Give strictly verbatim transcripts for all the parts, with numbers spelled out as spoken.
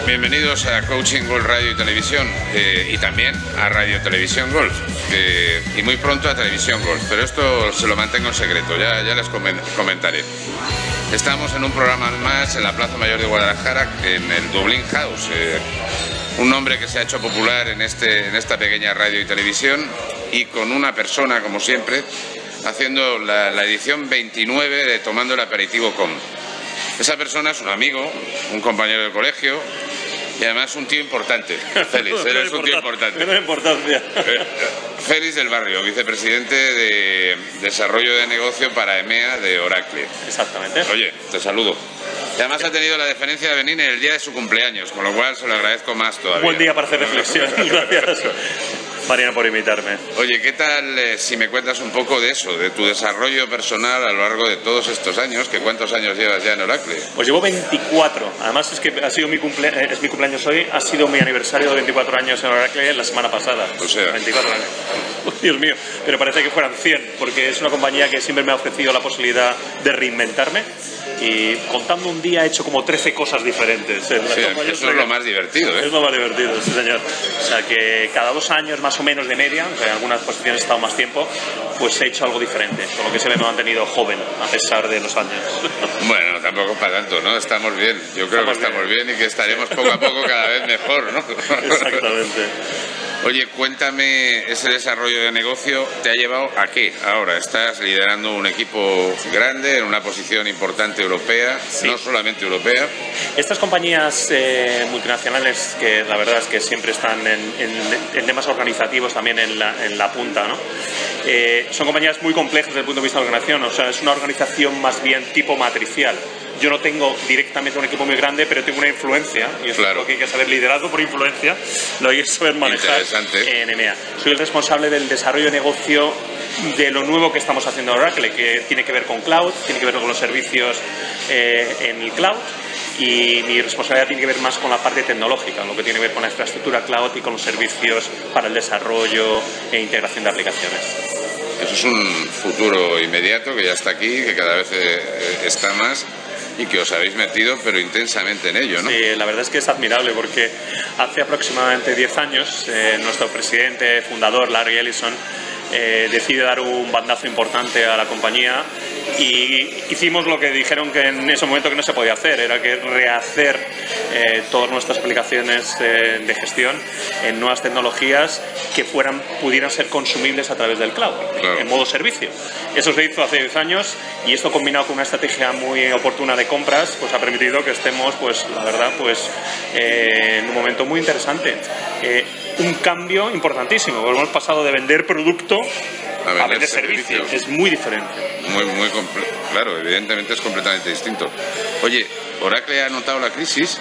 Bienvenidos a Coaching Golf Radio y Televisión eh, y también a Radio Televisión Golf eh, y muy pronto a Televisión Golf, pero esto se lo mantengo en secreto, ya, ya les comentaré. Estamos en un programa más en la Plaza Mayor de Guadalajara, en el Dublin House, eh, un nombre que se ha hecho popular en, este, en esta pequeña radio y televisión, y con una persona, como siempre, haciendo la, la edición veintinueve de Tomando el Aperitivo Com. Esa persona es un amigo, un compañero del colegio y además un tío importante. Félix, eres un tío importante. Menos importancia. Félix del Barrio, vicepresidente de Desarrollo de Negocio para EMEA de Oracle. Exactamente. Oye, te saludo. Y además ha tenido la deferencia de venir en el día de su cumpleaños, con lo cual se lo agradezco más todavía. Buen día para hacer reflexión. Gracias, Mariana, por invitarme. Oye, ¿qué tal eh, si me cuentas un poco de eso, de tu desarrollo personal a lo largo de todos estos años? ¿Que cuántos años llevas ya en Oracle? Pues llevo veinticuatro. Además es que ha sido mi cumple es mi cumpleaños hoy, ha sido mi aniversario de veinticuatro años en Oracle la semana pasada. O sea, veinticuatro años. Oh, Dios mío, pero parece que fueran cien, porque es una compañía que siempre me ha ofrecido la posibilidad de reinventarme. Y contando un día he hecho como trece cosas diferentes. Sí, eso es lo más divertido, ¿eh? Es lo más divertido, sí, señor. O sea que cada dos años más o menos de media, aunque en algunas posiciones he estado más tiempo, pues he hecho algo diferente, con lo que se me ha mantenido joven a pesar de los años. Bueno, tampoco para tanto, ¿no? Estamos bien. Yo creo estamos que estamos bien. bien y que estaremos poco a poco cada vez mejor, ¿no? Exactamente. Oye, cuéntame, ese desarrollo de negocio te ha llevado a qué ahora. Estás liderando un equipo grande en una posición importante europea, sí. No solamente europea. Estas compañías eh, multinacionales, que la verdad es que siempre están en, en, en temas organizativos también en la, en la punta, ¿no? Eh, son compañías muy complejas desde el punto de vista de la organización, o sea, es una organización más bien tipo matricial. Yo no tengo directamente un equipo muy grande, pero tengo una influencia, y eso claro. Es lo que hay que saber, liderazgo por influencia, lo hay que saber manejar en EMEA. Soy el responsable del desarrollo de negocio de lo nuevo que estamos haciendo en Oracle, que tiene que ver con cloud, tiene que ver con los servicios eh, en el cloud, y mi responsabilidad tiene que ver más con la parte tecnológica, lo que tiene que ver con la infraestructura cloud y con los servicios para el desarrollo e integración de aplicaciones. Eso es un futuro inmediato que ya está aquí, que cada vez eh, está más, y que os habéis metido pero intensamente en ello, ¿no? Sí, la verdad es que es admirable porque hace aproximadamente diez años eh, nuestro presidente, fundador, Larry Ellison, eh, decide dar un bandazo importante a la compañía y hicimos lo que dijeron que en ese momento que no se podía hacer, era que rehacer eh, todas nuestras aplicaciones eh, de gestión en nuevas tecnologías que fueran, pudieran ser consumibles a través del cloud, claro. En modo servicio. Eso se hizo hace diez años y esto combinado con una estrategia muy oportuna de compras, pues ha permitido que estemos, pues la verdad, pues eh, en un momento muy interesante. Eh, un cambio importantísimo, porque hemos pasado de vender producto a vender, a vender servicio. servicio. Es muy diferente. Muy, muy claro, evidentemente es completamente distinto. Oye, ¿Oracle ha notado la crisis?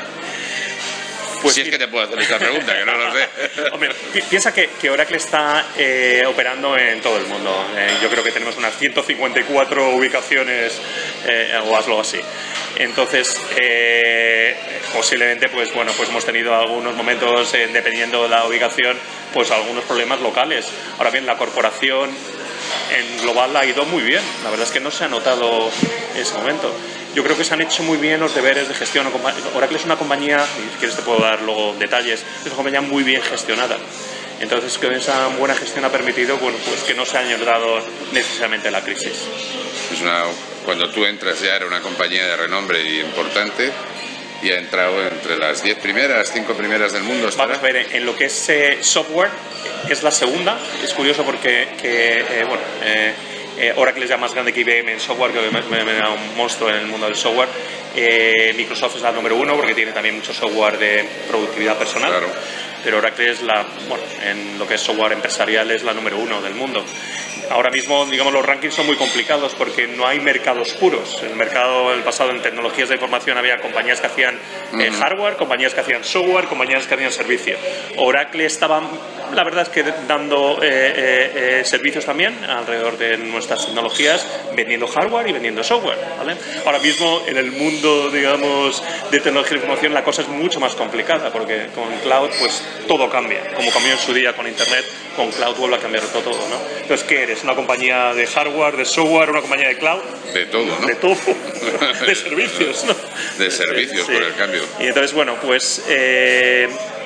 Pues si es que te puedo hacer esta pregunta, que no lo sé. Hombre, pi piensa que, que Oracle está eh, operando en todo el mundo. Eh, yo creo que tenemos unas ciento cincuenta y cuatro ubicaciones eh, o algo así. Entonces, eh, posiblemente, pues bueno, pues hemos tenido algunos momentos, eh, dependiendo de la ubicación, pues algunos problemas locales. Ahora bien, la corporación en global ha ido muy bien. La verdad es que no se ha notado ese momento. Yo creo que se han hecho muy bien los deberes de gestión. Oracle es una compañía, y si quieres te puedo dar luego detalles, es una compañía muy bien gestionada. Entonces, que esa buena gestión ha permitido, bueno, pues que no se haya dado necesariamente la crisis. Es una, cuando tú entras ya era una compañía de renombre y importante, y ha entrado entre las diez primeras, cinco primeras del mundo. ¿Estará? Vamos a ver, en lo que es eh, software, es la segunda. Es curioso porque, que, eh, bueno, eh, eh, Oracle es ya más grande que I B M en software, que me, me, me da un monstruo en el mundo del software. Eh, Microsoft es la número uno porque tiene también mucho software de productividad personal. Claro. Pero Oracle es la, bueno, en lo que es software empresarial es la número uno del mundo. Ahora mismo, digamos, los rankings son muy complicados porque no hay mercados puros. El mercado, el pasado, en tecnologías de información había compañías que hacían eh, uh-huh. hardware, compañías que hacían software, compañías que hacían servicio. Oracle estaba, la verdad es que dando eh, eh, eh, servicios también alrededor de nuestras tecnologías, vendiendo hardware y vendiendo software, ¿vale? Ahora mismo, en el mundo, digamos, de tecnología de información, la cosa es mucho más complicada porque con cloud, pues todo cambia. Como cambió en su día con Internet, con cloud vuelve a cambiar todo, ¿no? Entonces, ¿qué eres? ¿Una compañía de hardware, de software, una compañía de cloud? De todo, ¿no? De todo. De servicios, ¿no? de servicios sí. por el cambio. Y entonces, bueno, pues eh,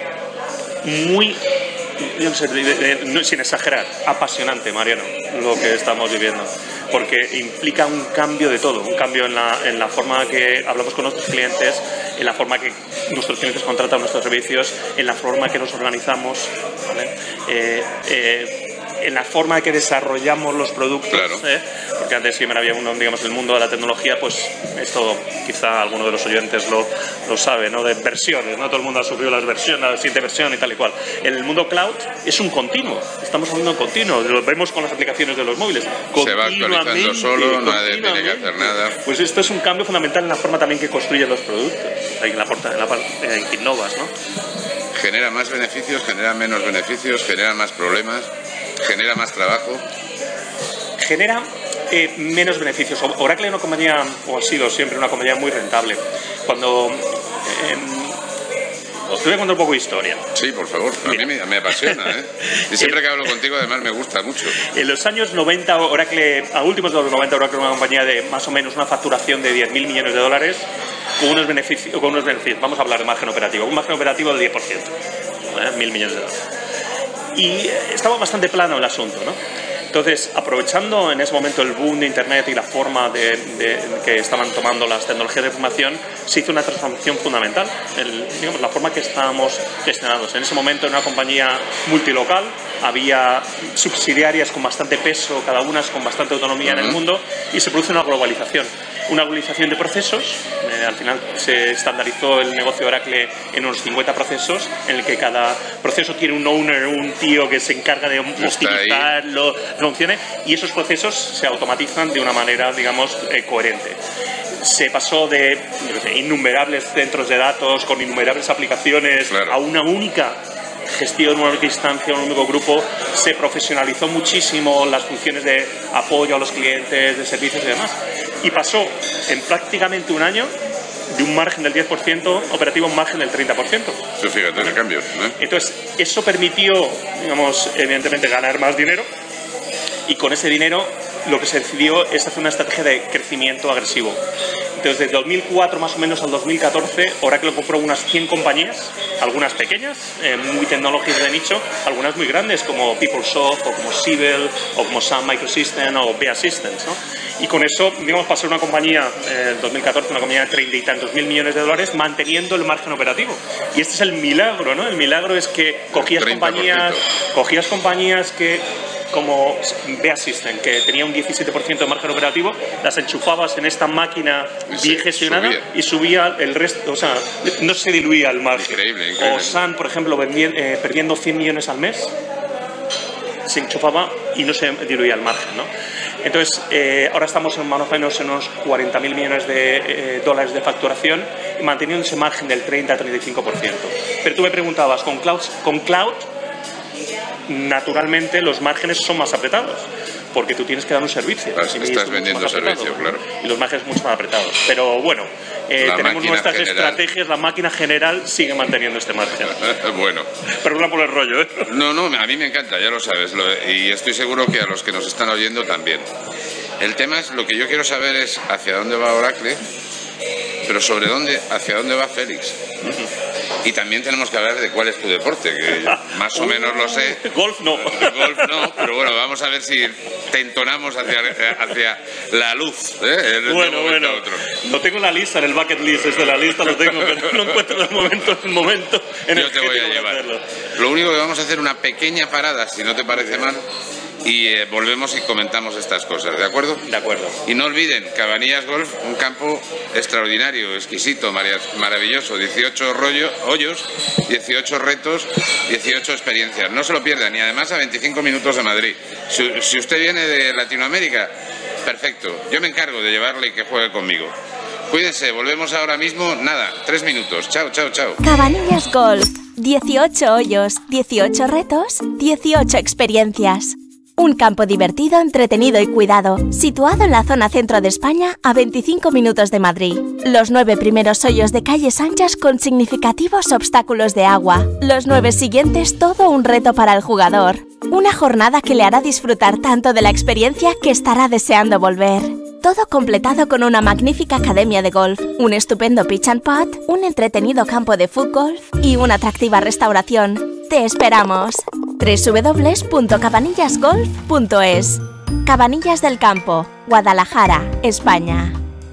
muy, yo no sé, de, de, de, sin exagerar, apasionante, Mariano, lo que estamos viviendo. Porque implica un cambio de todo, un cambio en la, en la forma que hablamos con nuestros clientes, en la forma que nuestros clientes contratan nuestros servicios, en la forma que nos organizamos, ¿vale? eh, eh, en la forma que desarrollamos los productos, claro. ¿eh? Porque antes siempre había uno, digamos, el mundo de la tecnología, pues esto quizá alguno de los oyentes lo, lo sabe, ¿no? De versiones, ¿no? Todo el mundo ha sufrido las versiones, la siguiente versión y tal y cual. En el mundo cloud es un continuo, estamos hablando en continuo, lo vemos con las aplicaciones de los móviles. Se va actualizando solo, nadie tiene que hacer nada. Pues esto es un cambio fundamental en la forma también que construyen los productos, en la, en la parte en que innovas, ¿no? Genera más beneficios, genera menos beneficios, genera más problemas, genera más trabajo. Genera eh, menos beneficios. Oracle es una compañía, o ha sido siempre una compañía muy rentable. Cuando... Eh, os voy a contar un poco de historia. Sí, por favor. A Mira. mí me, me apasiona, ¿eh? Y siempre que hablo contigo, además, me gusta mucho. En los años noventa, Oracle, a últimos de los noventa, Oracle era una compañía de más o menos una facturación de diez mil millones de dólares con unos beneficios, con unos beneficios. Vamos a hablar de margen operativo. Un margen operativo del diez por ciento. ¿eh? Mil millones de dólares. Y estaba bastante plano el asunto, ¿no? Entonces, aprovechando en ese momento el boom de Internet y la forma de, de, que estaban tomando las tecnologías de información, se hizo una transformación fundamental. El, digamos, la forma que estábamos gestionados. En ese momento, en una compañía multilocal, había subsidiarias con bastante peso, cada una con bastante autonomía uh-huh. en el mundo, y se produce una globalización. Una globalización de procesos. Eh, al final se estandarizó el negocio de Oracle en unos cincuenta procesos, en el que cada proceso tiene un owner, un tío que se encarga de optimizarlo, funcione, y esos procesos se automatizan de una manera, digamos, eh, coherente. Se pasó de no sé, innumerables centros de datos con innumerables aplicaciones claro. a una única gestión, una única instancia, un único grupo. Se profesionalizó muchísimo las funciones de apoyo a los clientes, de servicios y demás. Y pasó en prácticamente un año de un margen del diez por ciento operativo a un margen del treinta por ciento. Sí, fíjate el cambio, ¿eh? Entonces, eso permitió, digamos, evidentemente ganar más dinero, y con ese dinero lo que se decidió es hacer una estrategia de crecimiento agresivo. Entonces, desde dos mil cuatro más o menos al dos mil catorce, Oracle compró unas cien compañías, algunas pequeñas, eh, muy tecnológicas de nicho, algunas muy grandes como PeopleSoft o como Siebel o como Sun Microsystems o B A Systems, ¿no? Y con eso, digamos, pasó una compañía, en eh, dos mil catorce, una compañía de treinta y tantos mil millones de dólares, manteniendo el margen operativo. Y este es el milagro, ¿no? El milagro es que cogías compañías, cogías compañías que como B A System, que tenía un diecisiete por ciento de margen operativo, las enchufabas en esta máquina sí, bien gestionada subía. y subía el resto, o sea, no se diluía el margen. Increíble, increíble. O Sun, por ejemplo, vendien, eh, perdiendo cien millones al mes, se enchufaba y no se diluía el margen, ¿no? Entonces, eh, ahora estamos en más o menos en unos cuarenta mil millones de eh, dólares de facturación, manteniendo ese margen del treinta a treinta y cinco por ciento. Pero tú me preguntabas, ¿con cloud? Con cloud naturalmente los márgenes son más apretados porque tú tienes que dar un servicio. Estás, estás vendiendo servicio, claro. Y los márgenes mucho más apretados. Pero bueno, eh, tenemos nuestras general. estrategias, la máquina general sigue manteniendo este margen. Bueno. Perdona por el rollo, ¿eh? No, no, a mí me encanta, ya lo sabes. Lo, y estoy seguro que a los que nos están oyendo también. El tema es, lo que yo quiero saber es hacia dónde va Oracle, pero sobre dónde, hacia dónde va Félix. Y también tenemos que hablar de cuál es tu deporte, que yo más o menos lo sé. Golf no. Golf no, pero bueno, vamos a ver si te entonamos hacia, hacia la luz. ¿eh? Bueno, bueno. Otro. Lo tengo en la lista, en el bucket list es de la lista, lo tengo, pero no encuentro el momento, el momento en yo el te que voy a llevar. Hacerlo. Lo único que vamos a hacer una pequeña parada, si no te parece mal, y eh, volvemos y comentamos estas cosas, ¿de acuerdo? De acuerdo. Y no olviden, Cabanillas Golf, un campo extraordinario, exquisito, maravilloso, dieciocho rollo, hoyos, dieciocho retos, dieciocho experiencias. No se lo pierdan, y además a veinticinco minutos de Madrid. Si, si usted viene de Latinoamérica, perfecto, yo me encargo de llevarle y que juegue conmigo. Cuídense, volvemos ahora mismo, nada, tres minutos. Chao, chao, chao. Cabanillas Golf, dieciocho hoyos, dieciocho retos, dieciocho experiencias. Un campo divertido, entretenido y cuidado, situado en la zona centro de España, a veinticinco minutos de Madrid. Los nueve primeros hoyos de calles anchas con significativos obstáculos de agua. Los nueve siguientes, todo un reto para el jugador. Una jornada que le hará disfrutar tanto de la experiencia que estará deseando volver. Todo completado con una magnífica academia de golf, un estupendo pitch and putt, un entretenido campo de fútbol y una atractiva restauración. ¡Te esperamos! doble u doble u doble u punto cabanillas golf punto es. Cabanillas del Campo, Guadalajara, España.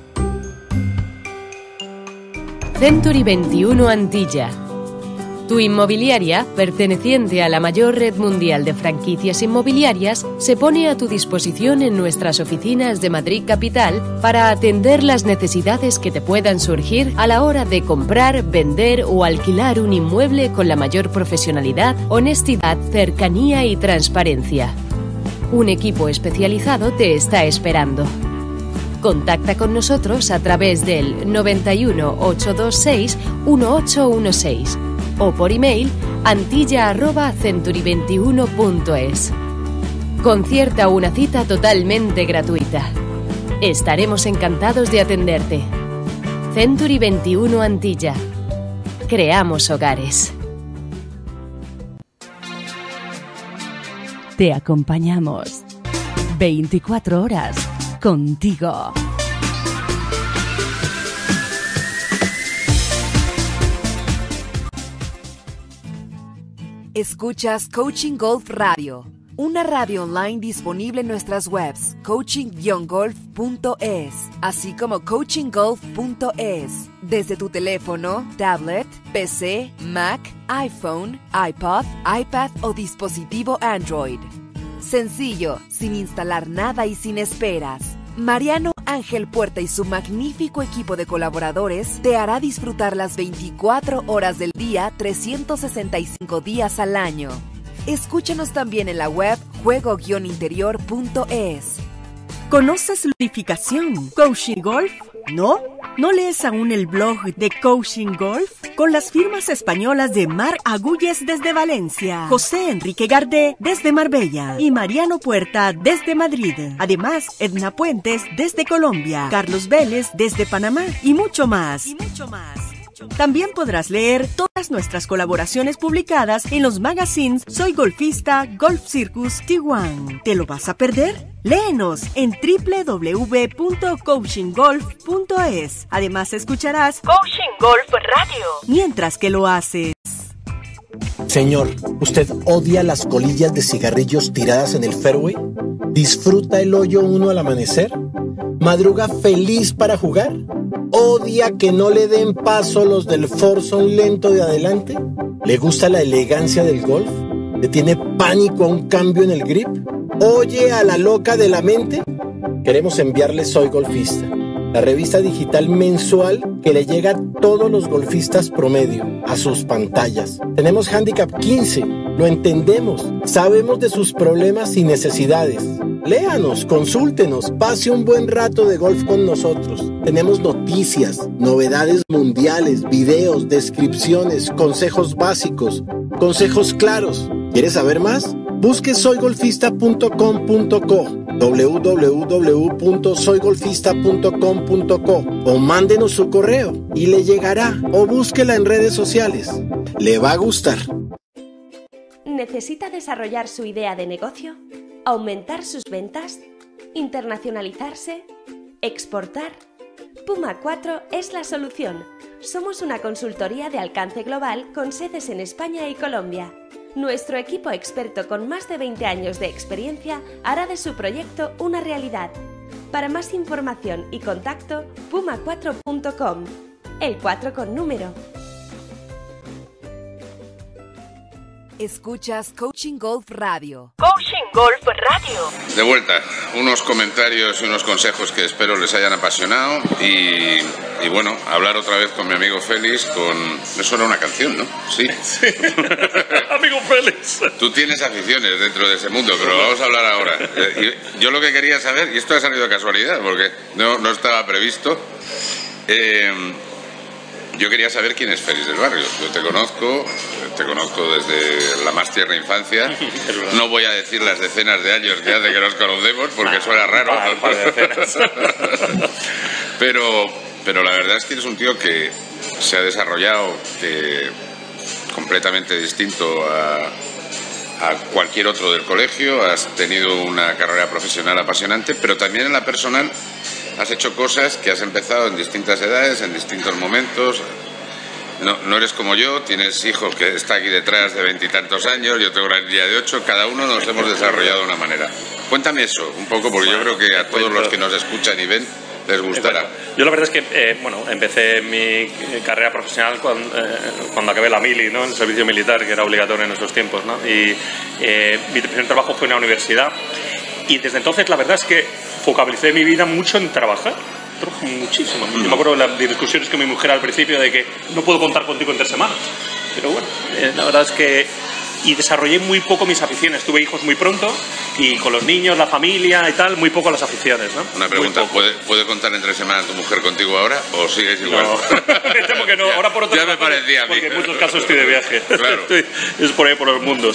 Century veintiuno Antilla. Tu inmobiliaria, perteneciente a la mayor red mundial de franquicias inmobiliarias, se pone a tu disposición en nuestras oficinas de Madrid Capital para atender las necesidades que te puedan surgir a la hora de comprar, vender o alquilar un inmueble con la mayor profesionalidad, honestidad, cercanía y transparencia. Un equipo especializado te está esperando. Contacta con nosotros a través del noventa y uno, ochocientos veintiséis, dieciocho dieciséis o por email antilla arroba century veintiuno punto es. Concierta una cita totalmente gratuita. Estaremos encantados de atenderte. Century veintiuno Antilla. Creamos hogares. Te acompañamos veinticuatro horas contigo. Escuchas Coaching Golf Radio, una radio online disponible en nuestras webs coaching guion golf punto es, así como coaching golf punto es, desde tu teléfono, tablet, P C, Mac, iPhone, iPod, iPad o dispositivo Android. Sencillo, sin instalar nada y sin esperas. Mariano Ángel Puerta y su magnífico equipo de colaboradores te hará disfrutar las veinticuatro horas del día, trescientos sesenta y cinco días al año. Escúchanos también en la web juego guion interior punto es. ¿Conoces ludificación? ¿Coaching Golf? ¿No? ¿No lees aún el blog de Coaching Golf? Con las firmas españolas de Mar Agulles desde Valencia, José Enrique Gardé desde Marbella y Mariano Puerta desde Madrid. Además, Edna Puentes desde Colombia, Carlos Vélez desde Panamá y mucho más. Y mucho más. También podrás leer todas nuestras colaboraciones publicadas en los magazines Soy Golfista, Golf Circus, Tijuana. ¿Te lo vas a perder? Léenos en doble u doble u doble u punto coaching golf punto es. Además escucharás Coaching Golf Radio mientras que lo haces. Señor, ¿usted odia las colillas de cigarrillos tiradas en el fairway? ¿Disfruta el hoyo uno al amanecer? ¿Madruga feliz para jugar? ¿Odia que no le den paso los del foursome lento de adelante? ¿Le gusta la elegancia del golf? ¿Le tiene pánico a un cambio en el grip? ¿Oye a la loca de la mente? Queremos enviarle Soy Golfista, la revista digital mensual que le llega a todos los golfistas promedio, a sus pantallas. Tenemos Handicap quince, lo entendemos, sabemos de sus problemas y necesidades. Léanos, consúltenos, pase un buen rato de golf con nosotros. Tenemos noticias, novedades mundiales, videos, descripciones, consejos básicos, consejos claros. ¿Quieres saber más? Busque soy golfista punto com punto co, doble u doble u doble u punto soy golfista punto com punto co o mándenos su correo y le llegará, o búsquela en redes sociales. Le va a gustar. ¿Necesita desarrollar su idea de negocio? ¿Aumentar sus ventas? ¿Internacionalizarse? ¿Exportar? Puma cuatro es la solución. Somos una consultoría de alcance global con sedes en España y Colombia. Nuestro equipo experto con más de veinte años de experiencia hará de su proyecto una realidad. Para más información y contacto, puma cuatro punto com. El cuatro con número. Escuchas Coaching Golf Radio. Coaching Golf Radio. De vuelta, unos comentarios y unos consejos que espero les hayan apasionado y, y bueno, hablar otra vez con mi amigo Félix con... Eso era una canción, ¿no? Sí. Sí. Amigo Félix. Tú tienes aficiones dentro de ese mundo, pero vamos a hablar ahora. Yo lo que quería saber, y esto ha salido de casualidad porque no, no estaba previsto, eh, yo quería saber quién es Félix del Barrio. Yo te conozco, te conozco desde la más tierna infancia. No voy a decir las decenas de años que hace que nos conocemos porque nah, suena raro. Un par de decenas. pero, pero la verdad es que eres un tío que se ha desarrollado que, completamente distinto a, a cualquier otro del colegio. Has tenido una carrera profesional apasionante, pero también en la personal has hecho cosas que has empezado en distintas edades, en distintos momentos. No, no eres como yo, tienes hijos que está aquí detrás de veintitantos años, yo tengo una niña de ocho, cada uno nos hemos desarrollado de una manera. Cuéntame eso, un poco, porque bueno, yo creo que a todos los que nos escuchan y ven les gustará. Yo la verdad es que, eh, bueno, empecé mi carrera profesional cuando, eh, cuando acabé la mili, ¿no? En el servicio militar, que era obligatorio en esos tiempos, ¿no? Y eh, mi primer trabajo fue en la universidad y desde entonces la verdad es que focalicé mi vida mucho en trabajar. Trabajo muchísimo. Yo me acuerdo de las discusiones con mi mujer al principio de que no puedo contar contigo en tres semanas. Pero bueno, eh, la verdad es que... Y desarrollé muy poco mis aficiones. Tuve hijos muy pronto y con los niños, la familia y tal, muy poco las aficiones, ¿no? Una pregunta, ¿puede, ¿puede contar en tres semanas tu mujer contigo ahora o sigues igual? No, me temo que no. Ahora por otro ya me parecía a mí. Porque en muchos casos estoy de viaje. Claro. Estoy, es por ahí por los mundos.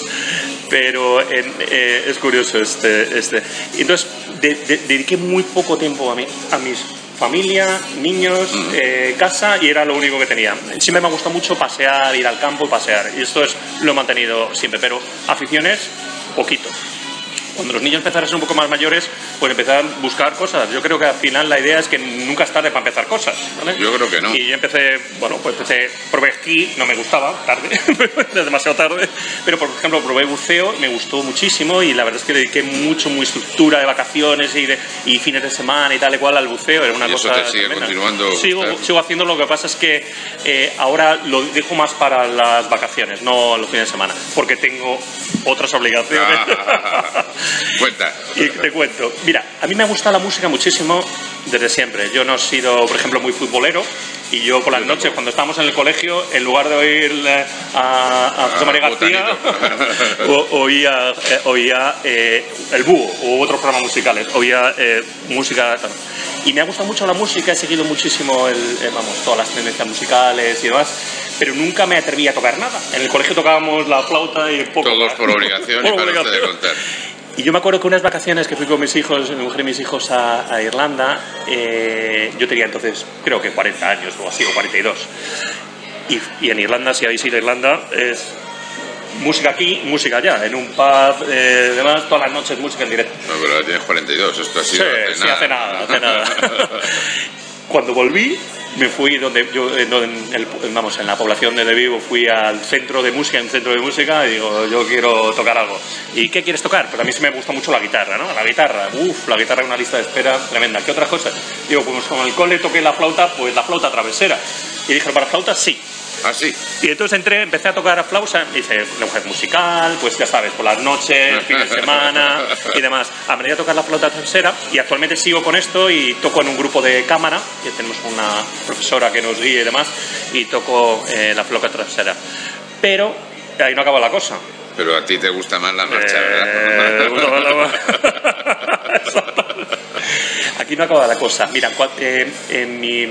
Pero en, eh, es curioso este... este. Entonces, de, de, dediqué muy poco tiempo a, mí, a mis... familia, niños, mm. eh, casa y era lo único que tenía. Siempre me ha gustado mucho pasear, ir al campo y pasear y esto es lo he mantenido siempre, pero aficiones, poquito. Cuando los niños empezaron a ser un poco más mayores, pues empezaron a buscar cosas. Yo creo que al final la idea es que nunca es tarde para empezar cosas, ¿vale? Yo creo que no. Y yo empecé, bueno, pues empecé, probé esquí, no me gustaba, tarde, demasiado tarde, pero por ejemplo probé buceo, me gustó muchísimo y la verdad es que dediqué mucho, muy estructura de vacaciones y, de, y fines de semana y tal y cual al buceo, era una ¿Y cosa... eso te sigue tremenda. continuando? Sigo, sigo haciendo, lo que pasa es que eh, ahora lo dejo más para las vacaciones, no los fines de semana, porque tengo otras obligaciones. Ah, cuenta. Y te cuento. Mira, a mí me ha gustado la música muchísimo desde siempre. Yo no he sido, por ejemplo, muy futbolero y yo por las noches, cuando estábamos en el colegio, en lugar de oír a, a José María García, o, oía, eh, oía eh, El Búho o otros programas musicales, oía eh, música... Y me ha gustado mucho la música, he seguido muchísimo el, eh, vamos, todas las tendencias musicales y demás, pero nunca me atreví a tocar nada. En el colegio tocábamos la flauta y poco Todos más. por obligación por y para obligación. usted de contar. Y yo me acuerdo que unas vacaciones que fui con mis hijos, mi mujer y mis hijos a, a Irlanda, eh, yo tenía entonces creo que cuarenta años o así, o cuarenta y dos. Y, y en Irlanda, si habéis ido a Irlanda, es música aquí, música allá, en un pub, eh, demás, todas las noches música en directo. No, pero ahora tienes cuarenta y dos, esto ha sido Sí, hace sí, nada. hace nada, hace nada. Cuando volví, me fui donde yo, en, el, vamos, en la población donde vivo, fui al centro de música, en un centro de música, y digo, yo quiero tocar algo. ¿Y qué quieres tocar? Pues a mí sí me gusta mucho la guitarra, ¿no? La guitarra, uff, la guitarra es una lista de espera tremenda. ¿Qué otras cosas? Digo, pues con el cole toqué la flauta, pues la flauta travesera. Y dije, ¿para flauta? Sí. Ah, sí. Y entonces entré, empecé a tocar a flauta, y hice lenguaje musical, pues ya sabes, por las noches, fines de semana y demás. Aprendí a tocar la flauta travesera y actualmente sigo con esto y toco en un grupo de cámara, que tenemos una profesora que nos guía y demás, y toco eh, la flauta travesera. Pero ahí no acaba la cosa. Pero a ti te gusta más la marcha, Eh, ¿verdad? me gusta más la- Aquí no acaba la cosa. Mira, cua- eh, en mi...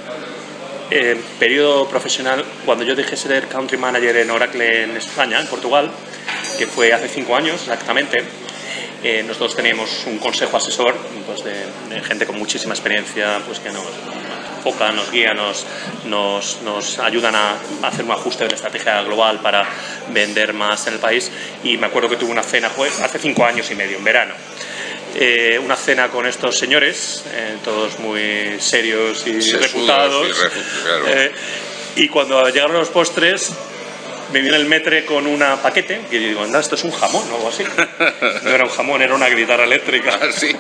Eh, periodo profesional, cuando yo dejé de ser country manager en Oracle en España, en Portugal, que fue hace cinco años exactamente, eh, nosotros teníamos un consejo asesor pues de, de gente con muchísima experiencia, pues que nos enfocan, nos guían, nos, nos, nos ayudan a hacer un ajuste de la estrategia global para vender más en el país. Y me acuerdo que tuve una cena pues, hace cinco años y medio, en verano. Eh, una cena con estos señores, eh, todos muy serios y Sesudos reputados. y refu- claro. Eh, y cuando llegaron los postres, me viene el metre con un paquete, y yo digo, anda, esto es un jamón o algo así. No era un jamón, era una guitarra eléctrica. Ah, sí.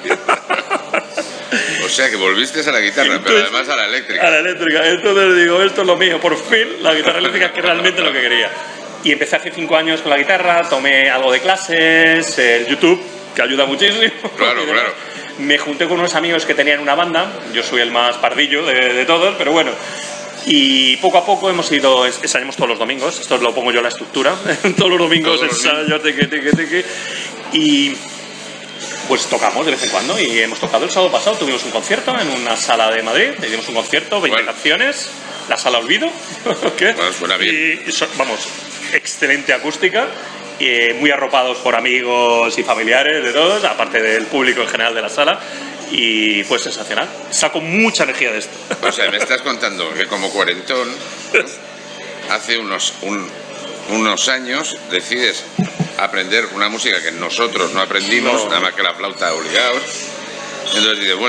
O sea que volviste a la guitarra, Entonces, pero además a la eléctrica. A la eléctrica. Entonces digo, esto es lo mío, por fin, la guitarra eléctrica, que es realmente lo que quería. Y empecé hace cinco años con la guitarra, tomé algo de clases, el YouTube, que ayuda muchísimo. Claro, claro. Me junté con unos amigos que tenían una banda, yo soy el más pardillo de, de todos, pero bueno. Y poco a poco hemos ido, ensayamos todos los domingos, esto lo pongo yo en la estructura, todos los domingos Todos los ensayo, teque, teque, teque, y pues tocamos de vez en cuando, y hemos tocado el sábado pasado, tuvimos un concierto en una sala de Madrid, dimos un concierto, veinte Bueno. canciones, la sala Olvido, ¿qué? Bueno, suena bien. Y, y so- vamos, excelente acústica, y muy arropados por amigos y familiares de todos, aparte del público en general de la sala, y pues sensacional. Saco mucha energía de esto. O sea, me estás contando que como cuarentón, ¿no? hace unos, un- unos años decides aprender una música que nosotros no aprendimos, No. nada más que la flauta obligados. Entonces dices, bueno,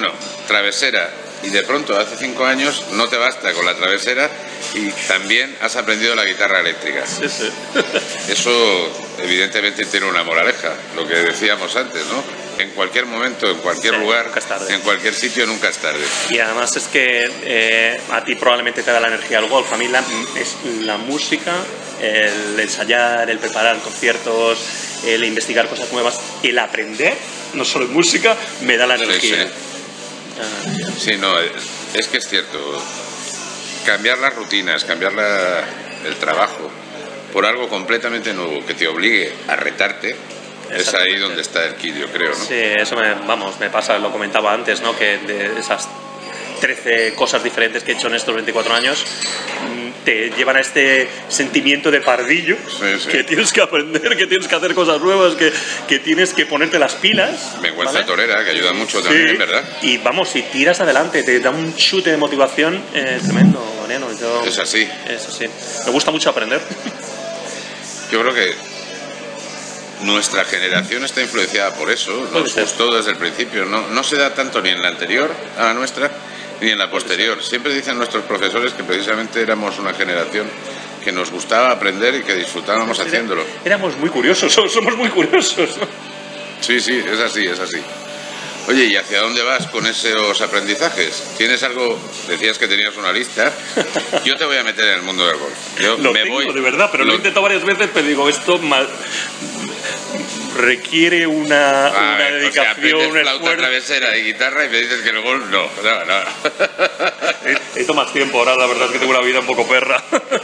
travesera y de pronto hace cinco años no te basta con la travesera y también has aprendido la guitarra eléctrica. Sí, sí. Eso evidentemente tiene una moraleja, lo que decíamos antes, ¿no? En cualquier momento, en cualquier sí, lugar, nunca es tarde. En cualquier sitio, nunca es tarde. Y además es que eh, a ti probablemente te da la energía el golf. A mí la, es la música, el ensayar, el preparar conciertos, el investigar cosas nuevas, el aprender, no solo en música, me da la energía. Sí, sí. Ah, sí, no, es que es cierto. Cambiar las rutinas, cambiar la, el trabajo por algo completamente nuevo que te obligue a retarte, es ahí donde está el kit, yo creo, ¿no? Sí, eso me, vamos, me pasa, lo comentaba antes, ¿no? Que de esas trece cosas diferentes que he hecho en estos veinticuatro años te llevan a este sentimiento de pardillo, sí, sí. Que tienes que aprender, que tienes que hacer cosas nuevas, que, que tienes que ponerte las pilas. Vergüenza, ¿vale? Torera, que ayuda mucho también, sí. ¿Verdad? Y vamos, si tiras adelante, te da un chute de motivación eh, tremendo, Mariano. Yo, es así. Es así. Me gusta mucho aprender. Yo creo que nuestra generación está influenciada por eso, nos gustó desde el principio, no, no se da tanto ni en la anterior a la nuestra ni en la posterior. Siempre dicen nuestros profesores que precisamente éramos una generación que nos gustaba aprender y que disfrutábamos Era, haciéndolo. Éramos muy curiosos, somos muy curiosos, ¿no? Sí, sí, es así, es así. Oye, ¿y hacia dónde vas con esos aprendizajes? ¿Tienes algo? Decías que tenías una lista. Yo te voy a meter en el mundo del golf. Yo lo me tengo, voy, de verdad, pero lo, lo he intentado varias veces, pero digo, esto mal, requiere una, a una ver, dedicación, o sea, un flauta esfuerzo. travesera y guitarra y me dices que el golf no, no, no. Esto más tiempo, ahora la verdad es que tengo una vida un poco perra.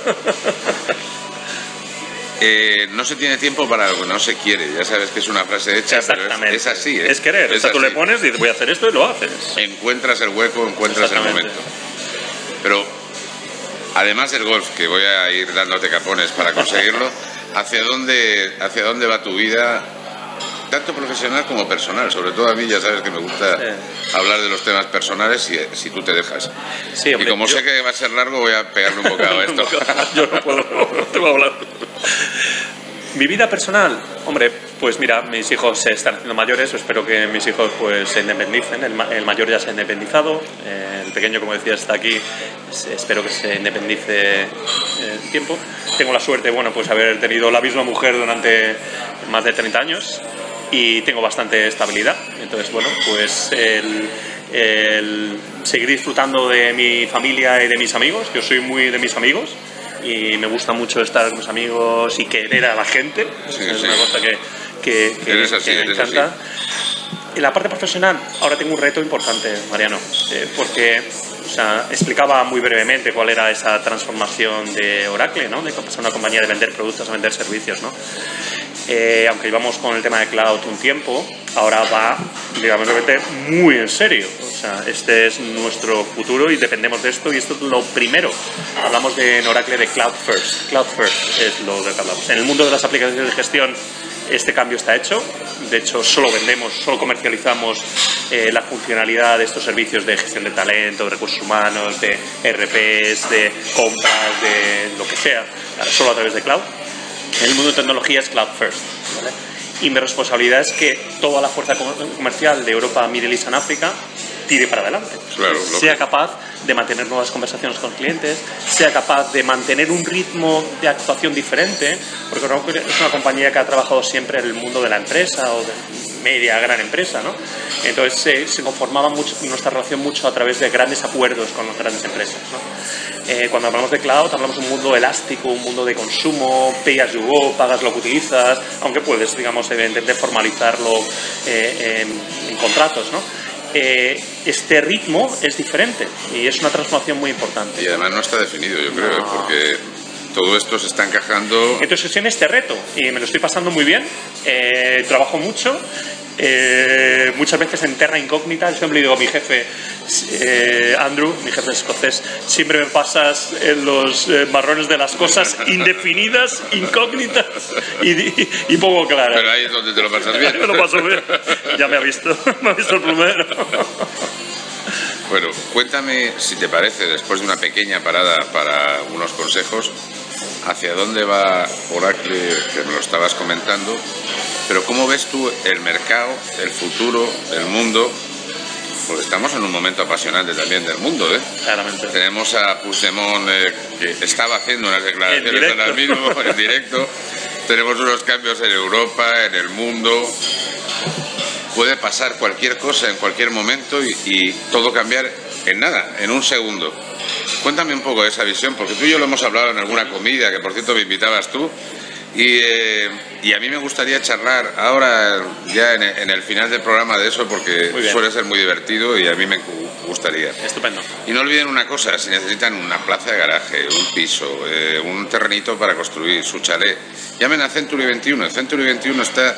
Eh, no se tiene tiempo para lo que no se quiere, ya sabes que es una frase hecha, pero es, es así. ¿eh? Es querer, es o sea, tú así. le pones y dices voy a hacer esto y lo haces. Encuentras el hueco, encuentras el momento. Pero además del golf, que voy a ir dándote capones para conseguirlo, ¿hacia dónde, hacia dónde va tu vida? Tanto profesional como personal, sobre todo a mí ya sabes que me gusta sí. hablar de los temas personales si, si tú te dejas. Sí, hombre, y como yo... sé que va a ser largo voy a pegarle un bocado a esto. Yo no puedo, no te voy a hablar. Mi vida personal, hombre, pues mira, mis hijos se están haciendo mayores, espero que mis hijos pues se independicen, el, ma el mayor ya se ha independizado, eh, el pequeño como decía está aquí, espero que se independice el tiempo. Tengo la suerte, bueno, pues haber tenido la misma mujer durante más de treinta años y tengo bastante estabilidad, entonces bueno, pues el, el seguir disfrutando de mi familia y de mis amigos, yo soy muy de mis amigos y me gusta mucho estar con mis amigos y querer a la gente, sí, es sí. una cosa que, que, que, eres así, que me eres encanta. Así. En la parte profesional, ahora tengo un reto importante, Mariano, eh, porque o sea, explicaba muy brevemente cuál era esa transformación de Oracle, ¿no? De pasar una compañía de vender productos a vender servicios, ¿no? Eh, aunque íbamos con el tema de cloud un tiempo, ahora va, digamos, muy en serio. O sea, este es nuestro futuro y dependemos de esto y esto es lo primero. Hablamos de, en Oracle de Cloud First. Cloud First es lo de que hablamos. En el mundo de las aplicaciones de gestión este cambio está hecho. De hecho, solo vendemos, solo comercializamos eh, la funcionalidad de estos servicios de gestión de talento, de recursos humanos, de R Ps, de compras, de lo que sea, solo a través de cloud. En el mundo de tecnología es Cloud First, ¿vale? Y mi responsabilidad es que toda la fuerza comercial de Europa, Middle East y África tire para adelante. Claro, sea capaz de mantener nuevas conversaciones con clientes, sea capaz de mantener un ritmo de actuación diferente, porque es una compañía que ha trabajado siempre en el mundo de la empresa o de media, gran empresa, ¿no? Entonces se, se conformaba mucho, nuestra relación mucho a través de grandes acuerdos con las grandes empresas, ¿no? Eh, cuando hablamos de cloud hablamos de un mundo elástico, un mundo de consumo, pay as you go, pagas lo que utilizas, aunque puedes, digamos, evidentemente formalizarlo eh, en, en contratos, ¿no? Eh, este ritmo es diferente y es una transformación muy importante. Y además no está definido, yo creo, no. porque todo esto se está encajando. Entonces tiene este reto y me lo estoy pasando muy bien, eh, trabajo mucho, eh, muchas veces en terra incógnita. Yo siempre le digo a mi jefe, eh, Andrew, mi jefe escocés, siempre me pasas en los eh, marrones de las cosas indefinidas, incógnitas y, y, y poco claras. Pero ahí es donde te lo pasas bien. Me lo paso bien, ya me ha visto, me ha visto el plumero. Bueno, cuéntame, si te parece, después de una pequeña parada para unos consejos, hacia dónde va Oracle, que me lo estabas comentando, pero cómo ves tú el mercado, el futuro, el mundo, Porque estamos en un momento apasionante también del mundo, ¿eh? Claramente. Tenemos a Puigdemont, eh, que estaba haciendo unas declaraciones ahora mismo, en directo. Tenemos unos cambios en Europa, en el mundo. Puede pasar cualquier cosa en cualquier momento y, y todo cambiar en nada, en un segundo. Cuéntame un poco de esa visión, porque tú y yo lo hemos hablado en alguna comida, que por cierto me invitabas tú, y, eh, y a mí me gustaría charlar ahora, ya en, en el final del programa, de eso, porque suele ser muy divertido y a mí me gustaría. Estupendo. Y no olviden una cosa, si necesitan una plaza de garaje, un piso, eh, un terrenito para construir, su chalet, llamen a Century veintiuno. Century veintiuno está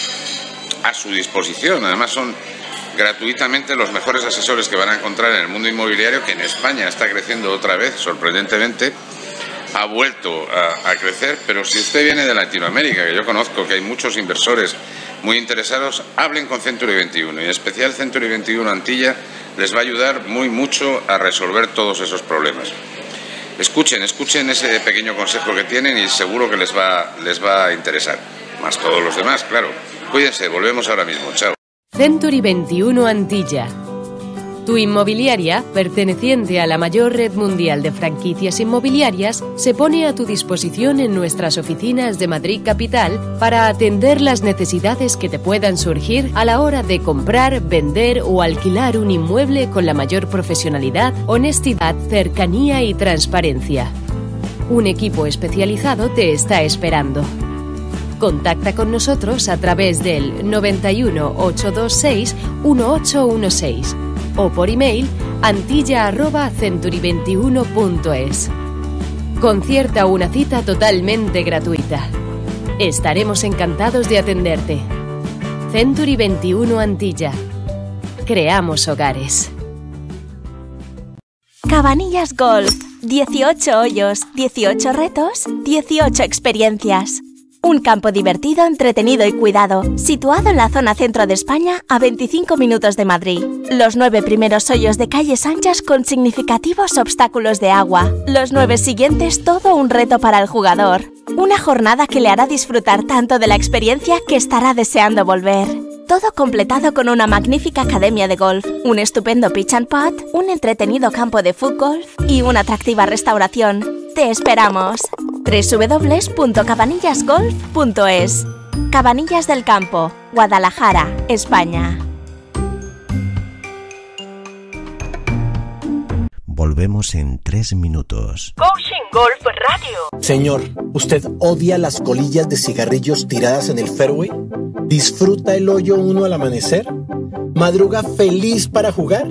a su disposición, además son gratuitamente los mejores asesores que van a encontrar en el mundo inmobiliario, que en España está creciendo otra vez, sorprendentemente, ha vuelto a, a crecer, pero si usted viene de Latinoamérica, que yo conozco que hay muchos inversores muy interesados, hablen con Century veintiuno, y en especial Century veintiuno Antilla les va a ayudar muy mucho a resolver todos esos problemas. Escuchen, escuchen ese pequeño consejo que tienen y seguro que les va, les va a interesar, más todos los demás, claro. Cuídense, volvemos ahora mismo, chao. Century veintiuno Antilla. Tu inmobiliaria, perteneciente a la mayor red mundial de franquicias inmobiliarias, se pone a tu disposición en nuestras oficinas de Madrid Capital para atender las necesidades que te puedan surgir a la hora de comprar, vender o alquilar un inmueble con la mayor profesionalidad, honestidad, cercanía y transparencia. Un equipo especializado te está esperando. Contacta con nosotros a través del noventa y uno, ochocientos veintiséis, dieciocho dieciséis o por email antilla arroba century veintiuno punto es. Concierta una cita totalmente gratuita. Estaremos encantados de atenderte. Century veintiuno Antilla. Creamos hogares. Cabanillas Golf. dieciocho hoyos, dieciocho retos, dieciocho experiencias. Un campo divertido, entretenido y cuidado, situado en la zona centro de España, a veinticinco minutos de Madrid. Los nueve primeros hoyos de calles anchas con significativos obstáculos de agua. Los nueve siguientes, todo un reto para el jugador. Una jornada que le hará disfrutar tanto de la experiencia que estará deseando volver. Todo completado con una magnífica academia de golf, un estupendo pitch and putt, un entretenido campo de fútbol y una atractiva restauración. ¡Te esperamos! doble u doble u doble u punto cabanillas golf punto es. Cabanillas del Campo, Guadalajara, España. Volvemos en tres minutos. Coaching Golf Radio. Señor, ¿usted odia las colillas de cigarrillos tiradas en el fairway? ¿Disfruta el hoyo uno al amanecer? ¿Madruga feliz para jugar?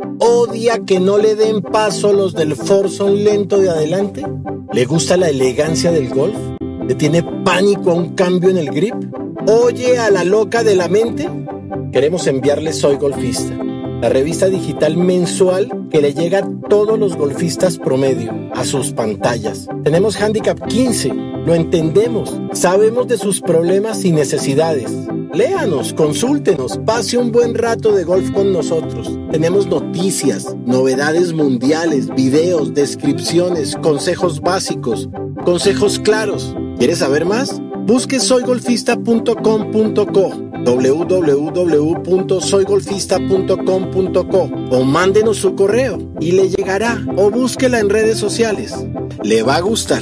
¿Odia que no le den paso los del foursome lento de adelante? ¿Le gusta la elegancia del golf? ¿Le tiene pánico a un cambio en el grip? ¿Oye a la loca de la mente? Queremos enviarle Soy Golfista, la revista digital mensual que le llega a todos los golfistas promedio, a sus pantallas. Tenemos Handicap quince, lo entendemos, sabemos de sus problemas y necesidades. Léanos, consúltenos, pase un buen rato de golf con nosotros. Tenemos noticias, novedades mundiales, videos, descripciones, consejos básicos, consejos claros. ¿Quieres saber más? Busque soy golfista punto com punto co, doble u doble u doble u punto soy golfista punto com punto co o mándenos su correo y le llegará, o búsquela en redes sociales. Le va a gustar.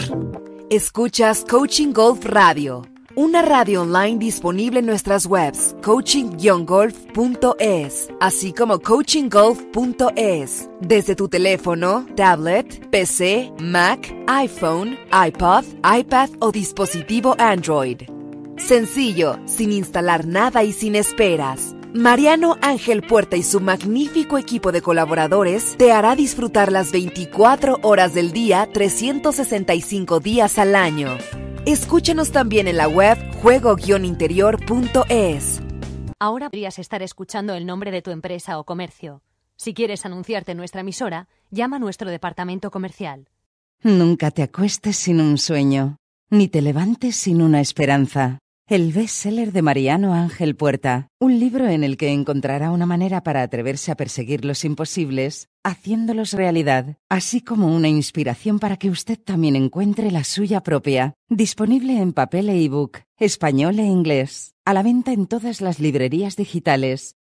Escuchas Coaching Golf Radio, una radio online disponible en nuestras webs coaching guion golf punto es, así como coaching golf punto es, desde tu teléfono, tablet, P C, Mac, iPhone, iPod, iPad o dispositivo Android. Sencillo, sin instalar nada y sin esperas. Mariano Ángel Puerta y su magnífico equipo de colaboradores te hará disfrutar las veinticuatro horas del día, trescientos sesenta y cinco días al año. Escúchanos también en la web juego guion interior punto es. Ahora podrías estar escuchando el nombre de tu empresa o comercio. Si quieres anunciarte en nuestra emisora, llama a nuestro departamento comercial. Nunca te acuestes sin un sueño, ni te levantes sin una esperanza. El bestseller de Mariano Ángel Puerta, un libro en el que encontrará una manera para atreverse a perseguir los imposibles, haciéndolos realidad, así como una inspiración para que usted también encuentre la suya propia. Disponible en papel e ebook, español e inglés, a la venta en todas las librerías digitales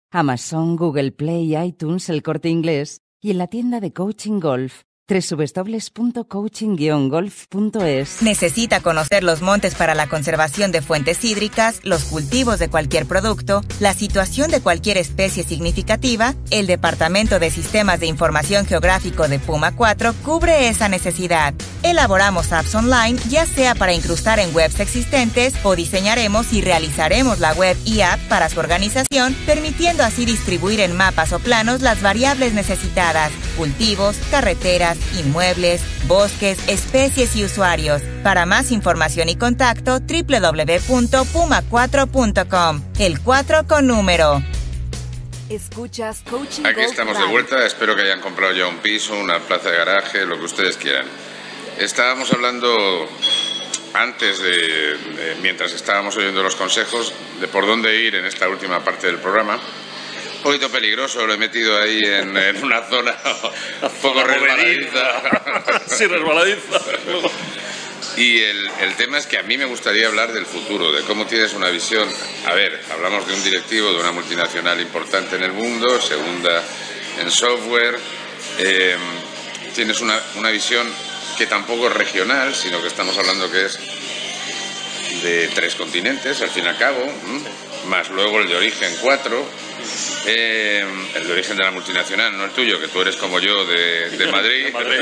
Amazon, Google Play, iTunes, El Corte Inglés y en la tienda de Coaching Golf, doble u doble u doble u punto coaching guion golf punto es. ¿Necesita conocer los montes para la conservación de fuentes hídricas, los cultivos de cualquier producto, la situación de cualquier especie significativa? El Departamento de Sistemas de Información Geográfico de Puma cuatro cubre esa necesidad. Elaboramos apps online, ya sea para incrustar en webs existentes o diseñaremos y realizaremos la web y app para su organización, permitiendo así distribuir en mapas o planos las variables necesitadas: cultivos, carreteras, inmuebles, bosques, especies y usuarios. Para más información y contacto, doble u doble u doble u punto puma cuatro punto com. El cuatro con número. Escuchas Coaching Aquí Golf estamos Live. de vuelta. Espero que hayan comprado ya un piso, una plaza de garaje, lo que ustedes quieran. Estábamos hablando antes de, de mientras estábamos oyendo los consejos, de por dónde ir en esta última parte del programa. Un poquito peligroso, lo he metido ahí en, en una zona un poco resbaladiza. Sí, resbaladiza. Y el, el tema es que a mí me gustaría hablar del futuro, de cómo tienes una visión. A ver, hablamos de un directivo de una multinacional importante en el mundo, segunda en software. Eh, tienes una, una visión que tampoco es regional, sino que estamos hablando que es de tres continentes, al fin y al cabo, ¿m? Más luego el de origen cuatro. Eh, el de origen de la multinacional, no el tuyo, que tú eres como yo de, de Madrid. De Madrid.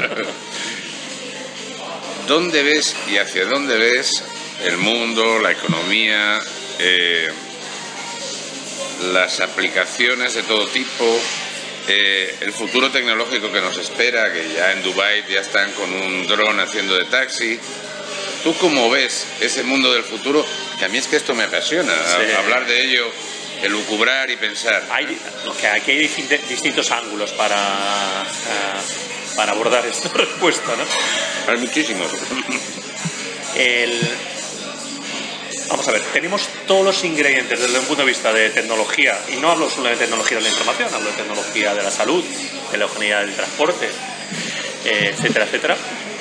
¿Dónde ves y hacia dónde ves el mundo, la economía, eh, las aplicaciones de todo tipo, eh, el futuro tecnológico que nos espera, que ya en Dubái ya están con un dron haciendo de taxi? ¿Tú cómo ves ese mundo del futuro? Que a mí es que esto me apasiona, Sí. a- hablar de ello, elucubrar y pensar. Hay, no, que aquí hay distin- distintos ángulos para, uh, para abordar esta respuesta, ¿no? Hay muchísimos. El, vamos a ver, tenemos todos los ingredientes desde un punto de vista de tecnología, y no hablo solo de tecnología de la información, hablo de tecnología de la salud, de la ingeniería del transporte, eh, etcétera, etcétera,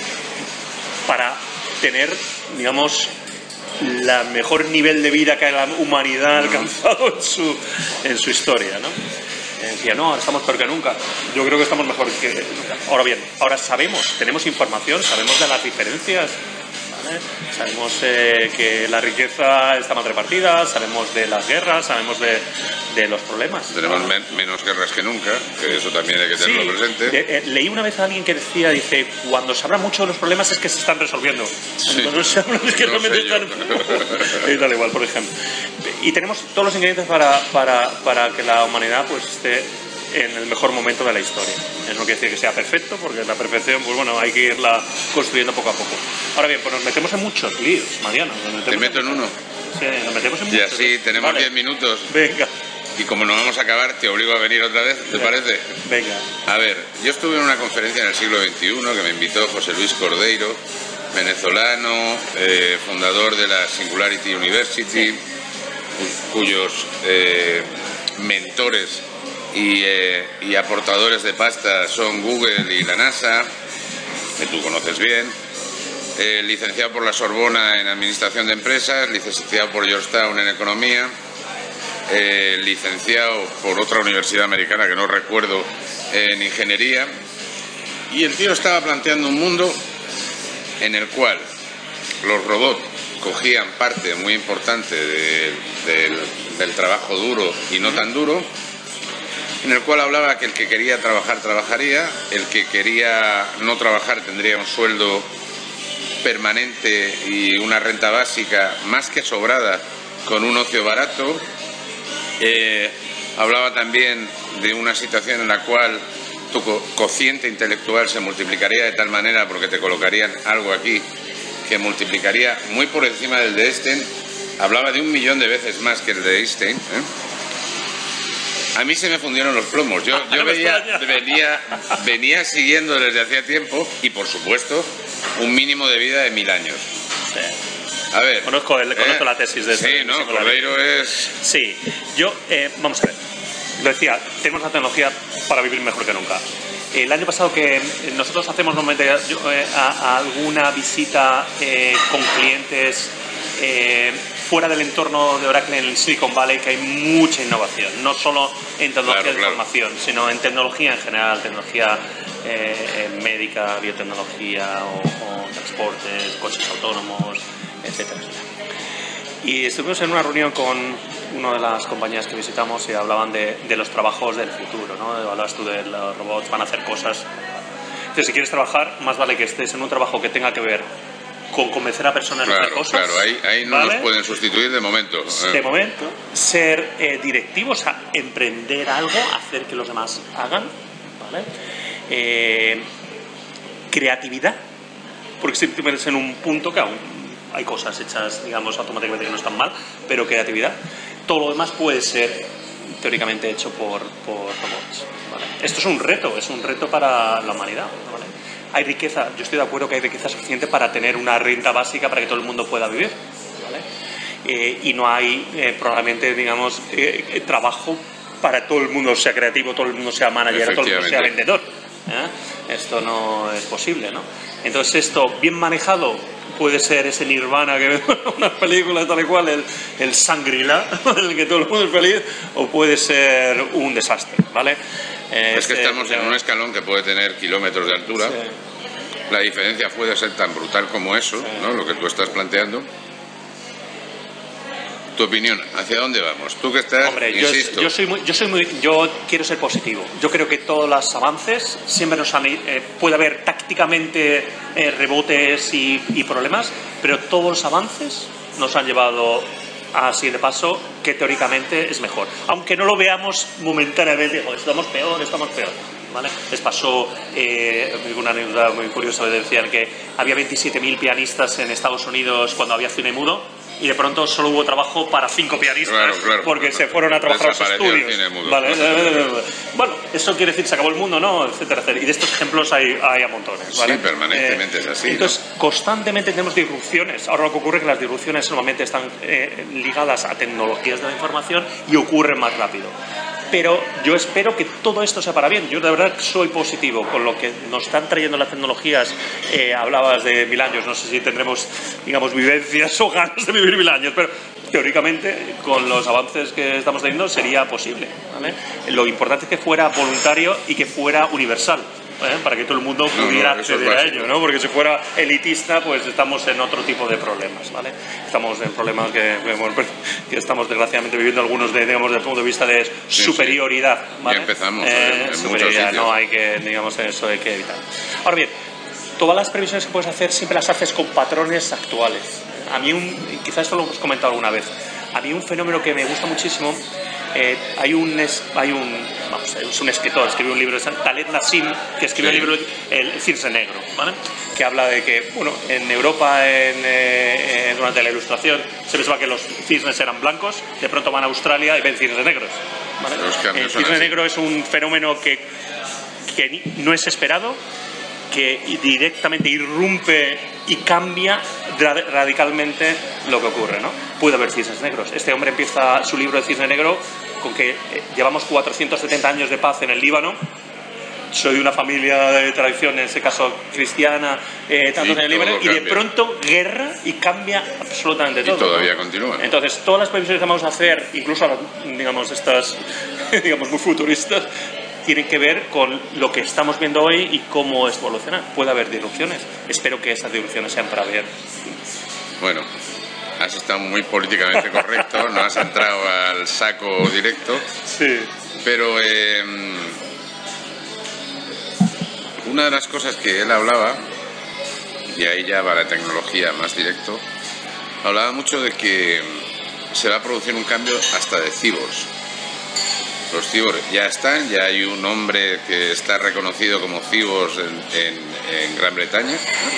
para tener, digamos, la mejor nivel de vida que la humanidad ha alcanzado en su, en su historia, ¿no? Eh, Decía, no, ahora estamos peor que nunca. Yo creo que estamos mejor que nunca. Ahora bien, ahora sabemos, tenemos información, sabemos de las diferencias, ¿vale? Sabemos eh, que la riqueza está mal repartida, sabemos de las guerras, sabemos de, de los problemas. Tenemos men- menos guerras que nunca, que eso también hay que tenerlo Sí, presente. de- eh, leí una vez a alguien que decía, dice, cuando se habla mucho de los problemas es que se están resolviendo. Sí. Cuando no se habla es que No realmente sé yo. están... Y tal igual, por ejemplo. Y tenemos todos los ingredientes para, para, para que la humanidad pues esté en el mejor momento de la historia. Eso no quiere decir que sea perfecto, porque la perfección, pues bueno, hay que irla construyendo poco a poco. Ahora bien, pues nos metemos en muchos líos, Mariano. nos metemos Te meto en uno. Sí, nos metemos en Y muchos. así tenemos Vale. diez minutos. Venga, Y como no vamos a acabar, te obligo a venir otra vez, ¿te parece? venga. A ver, yo estuve en una conferencia en el siglo veintiuno que me invitó José Luis Cordeiro, venezolano, eh, fundador de la Singularity University, cu- cuyos eh, mentores y, eh, y aportadores de pasta son Google y la NASA, que tú conoces bien. Eh, licenciado por la Sorbona en Administración de Empresas, licenciado por Georgetown en Economía, eh, licenciado por otra universidad americana que no recuerdo en Ingeniería. Y el tío estaba planteando un mundo en el cual los robots cogían parte muy importante de- del, del trabajo duro y no tan duro, en el cual hablaba que el que quería trabajar trabajaría, el que quería no trabajar tendría un sueldo permanente y una renta básica más que sobrada con un ocio barato. Eh, hablaba también de una situación en la cual tu co- cociente intelectual se multiplicaría de tal manera, porque te colocarían algo aquí que multiplicaría muy por encima del de Einstein. Hablaba de un millón de veces más que el de Einstein, ¿eh? A mí se me fundieron los plomos. Yo, yo veía, venía, venía siguiendo desde hacía tiempo y, por supuesto, un mínimo de vida de mil años. A ver. Conozco, el- conozco ¿eh? la tesis de Sí, este- ¿no? de este Cordeiro es... Sí, yo, eh, vamos a ver, lo decía, tenemos la tecnología para vivir mejor que nunca. El año pasado que eh, nosotros hacemos normalmente yo, eh, a, a alguna visita eh, con clientes eh, fuera del entorno de Oracle en el Silicon Valley, que hay mucha innovación, no solo en tecnología claro, de claro. información, sino en tecnología en general, tecnología eh, médica, biotecnología o, o transportes, coches autónomos, etcétera, etcétera. Y estuvimos en una reunión con una de las compañías que visitamos y hablaban de, de los trabajos del futuro, ¿no? Hablabas tú de los robots, van a hacer cosas. Entonces, si quieres trabajar, más vale que estés en un trabajo que tenga que ver con convencer a personas claro, de hacer cosas. Claro, ahí, ahí no ¿vale? nos pueden sustituir de momento. De momento, ser eh, directivos, a emprender algo, hacer que los demás hagan, ¿vale? Eh, creatividad, porque si te metes en un punto que aún hay cosas hechas, digamos, automáticamente que no están mal, pero creatividad. Todo lo demás puede ser teóricamente hecho por, por robots, ¿vale? Esto es un reto, es un reto para la humanidad, ¿vale? Hay riqueza, yo estoy de acuerdo que hay riqueza suficiente para tener una renta básica para que todo el mundo pueda vivir, ¿vale? Eh, y no hay eh, probablemente, digamos, eh, trabajo para todo el mundo sea creativo, todo el mundo sea manager, todo el mundo sea vendedor, ¿eh? Esto no es posible, ¿no? Entonces esto, bien manejado, puede ser ese nirvana que ve unas películas tal y cual, el, el Shangri-La, en el que todo el mundo es feliz, o puede ser un desastre, ¿vale? Eh, es que este, estamos en un escalón que puede tener kilómetros de altura. Sí. La diferencia puede ser tan brutal como eso, sí. ¿no? Lo que tú estás planteando. Tu opinión, ¿hacia dónde vamos? Tú que estás, Hombre, insisto... Yo, yo, soy muy, yo, soy muy, yo quiero ser positivo. Yo creo que todos los avances siempre nos han... Eh, puede haber tácticamente eh, rebotes y, y problemas, pero todos los avances nos han llevado a siguiente paso que teóricamente es mejor. Aunque no lo veamos momentáneamente, oh, estamos peor, estamos peor. ¿Vale? Les pasó eh, una anécdota muy curiosa, decían que había veintisiete mil pianistas en Estados Unidos cuando había cine mudo, y de pronto solo hubo trabajo para cinco pianistas, claro, claro, porque claro. se fueron a trabajar a los estudios. ¿Vale? Bueno, eso quiere decir se acabó el mundo, ¿no? Etcétera, etcétera. Y de estos ejemplos hay, hay a montones, ¿vale? Sí, permanentemente eh, es así. Entonces, ¿no? constantemente tenemos disrupciones. Ahora lo que ocurre es que las disrupciones normalmente están eh, ligadas a tecnologías de la información y ocurren más rápido. Pero yo espero que todo esto sea para bien. Yo de verdad soy positivo con lo que nos están trayendo las tecnologías. Eh, hablabas de mil años, no sé si tendremos, digamos, vivencias o ganas de vivir mil años, pero teóricamente con los avances que estamos teniendo sería posible, ¿vale? Lo importante es que fuera voluntario y que fuera universal, ¿eh? Para que todo el mundo pudiera no, no, acceder a ello, ¿no? Porque si fuera elitista, pues estamos en otro tipo de problemas, ¿vale? Estamos en problemas que, que estamos desgraciadamente viviendo algunos de, digamos, desde el punto de vista de sí, superioridad, ¿vale? Ya empezamos eh, en, en superioridad, no hay que, digamos, eso hay que evitar. Ahora bien, todas las previsiones que puedes hacer siempre las haces con patrones actuales. A mí, un, quizás esto lo hemos comentado alguna vez, a mí un fenómeno que me gusta muchísimo, eh, hay un, hay un, vamos, es un escritor, escribió un libro, Taleb Nassim, que escribió sí. el libro El Cisne Negro, ¿vale? Que habla de que, bueno, en Europa en, eh, durante la Ilustración se pensaba que los cisnes eran blancos, de pronto van a Australia y ven cisnes negros, ¿vale? El cisne negro es un fenómeno que, que no es esperado, que directamente irrumpe y cambia radicalmente lo que ocurre, ¿no? Puede haber cisnes negros. Este hombre empieza su libro de Cisne Negro con que llevamos cuatrocientos setenta años de paz en el Líbano. Soy de una familia de tradición, en este caso cristiana, eh, tanto en el Líbano, y de pronto guerra y cambia absolutamente todo. Y todavía continúa. Entonces, todas las previsiones que vamos a hacer, incluso, digamos, estas, digamos, muy futuristas, tienen que ver con lo que estamos viendo hoy y cómo evolucionar. Puede haber disrupciones. Espero que esas disrupciones sean para bien. Bueno, has estado muy políticamente correcto, no has entrado al saco directo. Sí. Pero eh, una de las cosas que él hablaba, y ahí ya va la tecnología más directo, hablaba mucho de que se va a producir un cambio hasta de cyborgs. Los cyborgs ya están, ya hay un hombre que está reconocido como cyborgs en, en, en Gran Bretaña.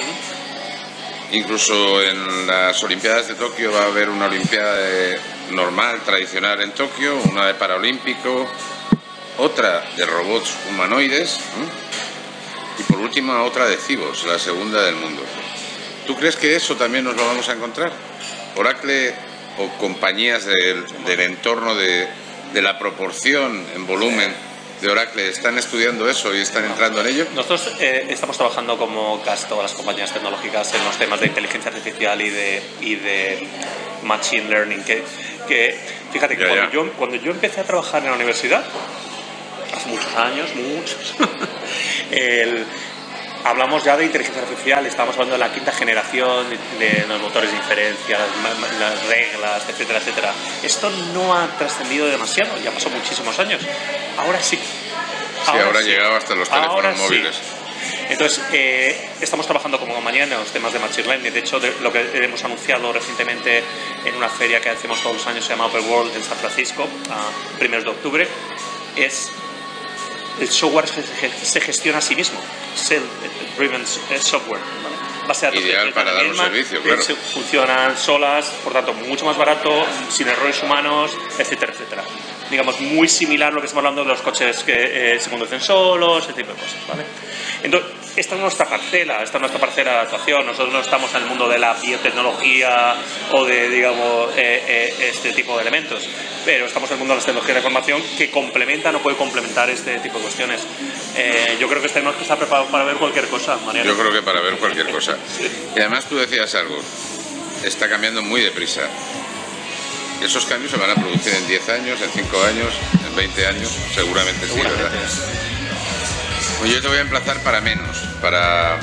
Incluso en las Olimpiadas de Tokio va a haber una Olimpiada de, normal, tradicional en Tokio, una de Paralímpico, otra de robots humanoides, ¿eh? Y por último otra de cyborgs, la segunda del mundo. ¿Tú crees que eso también nos lo vamos a encontrar? Oracle o compañías del, del entorno de... de la proporción en volumen de Oracle están estudiando eso y están entrando en ello? Nosotros eh, estamos trabajando como casi todas las compañías tecnológicas en los temas de inteligencia artificial y de, y de machine learning. Que, que fíjate que ya, cuando, ya. Yo, cuando yo empecé a trabajar en la universidad, hace muchos años, muchos, el, hablamos ya de inteligencia artificial, estábamos hablando de la quinta generación de los motores de inferencia, las, las reglas, etcétera, etcétera. Esto no ha trascendido demasiado, ya pasó muchísimos años. Ahora sí. Sí, ahora, ahora ha sí. llegado hasta los teléfonos ahora móviles. Sí. Entonces, eh, estamos trabajando como compañía en los temas de Machine Learning. De hecho, de, lo que hemos anunciado recientemente en una feria que hacemos todos los años, se llama Open World en San Francisco, a primeros de octubre, es el software se, se gestiona a sí mismo, self-driven software, ¿vale? Base de datos ideal que para dar un misma, servicio, claro. Funcionan solas, por tanto, mucho más barato, sin errores humanos, etcétera, etcétera. Digamos, muy similar a lo que estamos hablando de los coches que eh, se conducen solos, ese tipo de cosas, ¿vale? Entonces, esta es nuestra parcela, esta es nuestra parcela de actuación. Nosotros no estamos en el mundo de la biotecnología o de, digamos, eh, eh, este tipo de elementos, pero estamos en el mundo de las tecnologías de información que complementan o puede complementar este tipo de cuestiones. Eh, yo creo que tenemos que estar preparados para ver cualquier cosa, Mariano. Yo creo que para ver cualquier cosa. Sí. Y además tú decías algo, está cambiando muy deprisa. Esos cambios se van a producir en diez años, en cinco años, en veinte años, seguramente, seguramente sí, ¿verdad? Pues yo te voy a emplazar para menos, para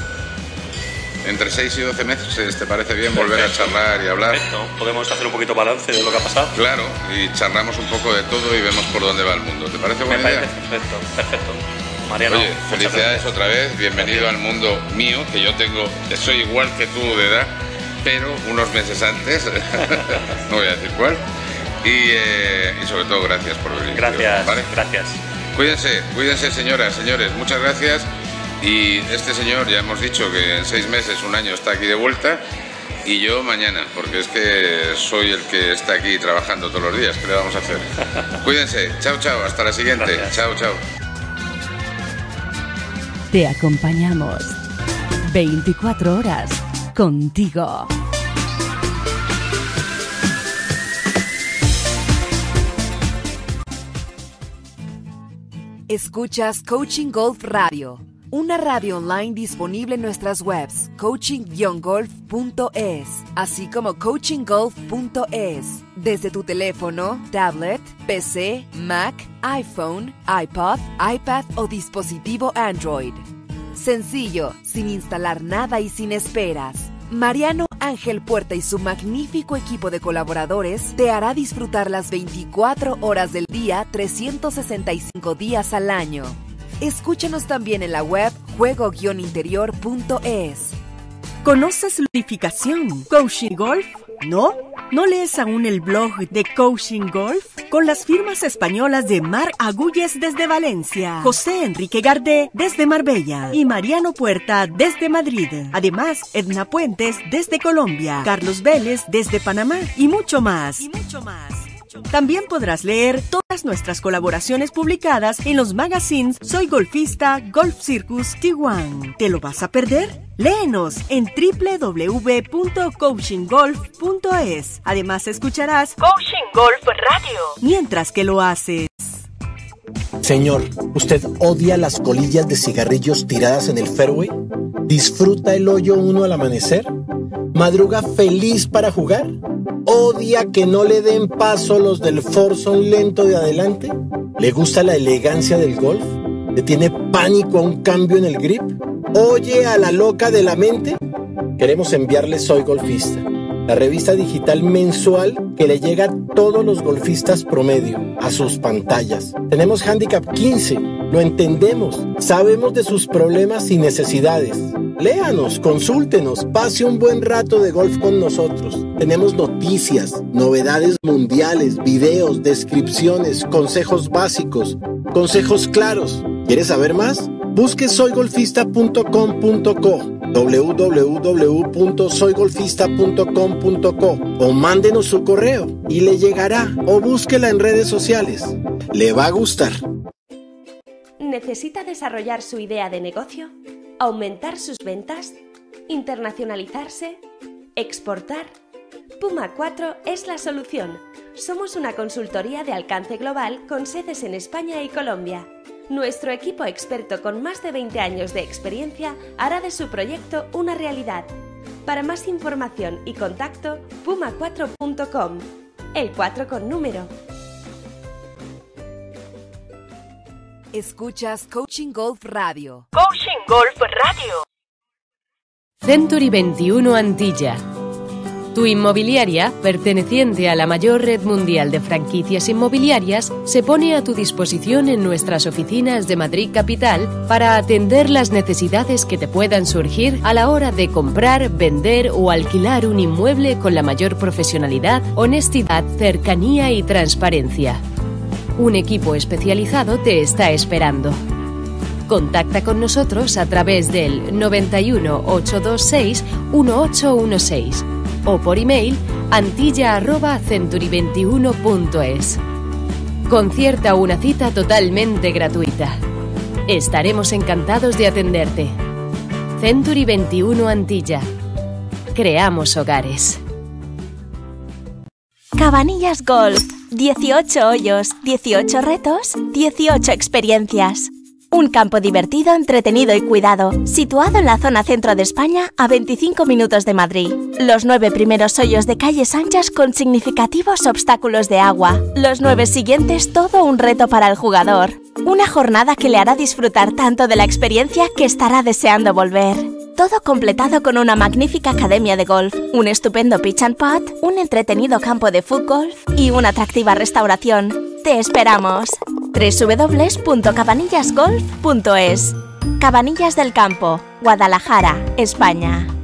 entre seis y doce meses, ¿te parece bien? Perfecto. Volver a charlar y hablar. Perfecto, podemos hacer un poquito balance de lo que ha pasado. Claro, y charlamos un poco de todo y vemos por dónde va el mundo. ¿Te parece buena Me idea? parece perfecto, perfecto. Mariano, oye, felicidades otra vez, bienvenido al mundo mío, que yo tengo, soy igual que tú de edad, pero unos meses antes, no voy a decir cuál, y, eh, y sobre todo gracias por venir. Gracias, ¿vale? gracias. Cuídense, cuídense señoras, señores, muchas gracias. Y este señor ya hemos dicho que en seis meses, un año está aquí de vuelta, y yo mañana, porque es que soy el que está aquí trabajando todos los días. ¿Qué le vamos a hacer? Cuídense, chao, chao, hasta la siguiente. Gracias. Chao, chao. Te acompañamos veinticuatro horas contigo. Escuchas Coaching Golf Radio, una radio online disponible en nuestras webs coaching guion golf punto es, así como coaching golf punto es, desde tu teléfono, tablet, P C, Mac, iPhone, iPod, iPad o dispositivo Android. Sencillo, sin instalar nada y sin esperas. Mariano Ángel Puerta y su magnífico equipo de colaboradores te hará disfrutar las veinticuatro horas del día, trescientos sesenta y cinco días al año. Escúchanos también en la web juego guion interior punto es. ¿Conoces la certificación Coaching Golf? ¿No? ¿No lees aún el blog de Coaching Golf? Con las firmas españolas de Mar Agúyez desde Valencia, José Enrique Gardé desde Marbella y Mariano Puerta desde Madrid. Además, Edna Puentes desde Colombia, Carlos Vélez desde Panamá y mucho más. Y mucho más. También podrás leer todas nuestras colaboraciones publicadas en los magazines Soy Golfista, Golf Circus, Tijuana. ¿Te lo vas a perder? Léenos en doble u doble u doble u punto coaching golf punto es. Además escucharás Coaching Golf Radio mientras que lo haces. Señor, ¿usted odia las colillas de cigarrillos tiradas en el fairway? ¿Disfruta el hoyo uno al amanecer? ¿Madruga feliz para jugar? ¿Odia que no le den paso los del foursome lento de adelante? ¿Le gusta la elegancia del golf? ¿Le tiene pánico a un cambio en el grip? ¿Oye a la loca de la mente? Queremos enviarle Soy Golfista, la revista digital mensual que le llega a todos los golfistas promedio, a sus pantallas. Tenemos Handicap quince, lo entendemos, sabemos de sus problemas y necesidades. Léanos, consúltenos, pase un buen rato de golf con nosotros. Tenemos noticias, novedades mundiales, videos, descripciones, consejos básicos, consejos claros. ¿Quieres saber más? Busque soy golfista punto com punto co, doble u doble u doble u punto soy golfista punto com punto co o mándenos su correo y le llegará, o búsquela en redes sociales. Le va a gustar. ¿Necesita desarrollar su idea de negocio? ¿Aumentar sus ventas? ¿Internacionalizarse? ¿Exportar? Puma cuatro es la solución. somos una consultoría de alcance global con sedes en España y Colombia. Nuestro equipo experto con más de veinte años de experiencia hará de su proyecto una realidad. Para más información y contacto, puma cuatro punto com. El cuatro con número. Escuchas Coaching Golf Radio. Coaching Golf Radio. Century veintiuno Antilla. Tu inmobiliaria, perteneciente a la mayor red mundial de franquicias inmobiliarias, se pone a tu disposición en nuestras oficinas de Madrid Capital para atender las necesidades que te puedan surgir a la hora de comprar, vender o alquilar un inmueble con la mayor profesionalidad, honestidad, cercanía y transparencia. Un equipo especializado te está esperando. Contacta con nosotros a través del noventa y uno, ochocientos veintiséis, dieciocho dieciséis o por email antilla arroba century veintiuno punto es. Concierta una cita totalmente gratuita. Estaremos encantados de atenderte. Century veintiuno Antilla. Creamos hogares. Cabanillas Golf. dieciocho hoyos, dieciocho retos, dieciocho experiencias. Un campo divertido, entretenido y cuidado, situado en la zona centro de España a veinticinco minutos de Madrid. Los nueve primeros hoyos de calles anchas con significativos obstáculos de agua. Los nueve siguientes todo un reto para el jugador. Una jornada que le hará disfrutar tanto de la experiencia que estará deseando volver. Todo completado con una magnífica academia de golf, un estupendo pitch and putt, un entretenido campo de fútbol y una atractiva restauración. ¡Te esperamos! doble u doble u doble u punto cabanillas golf punto es. Cabanillas del Campo, Guadalajara, España.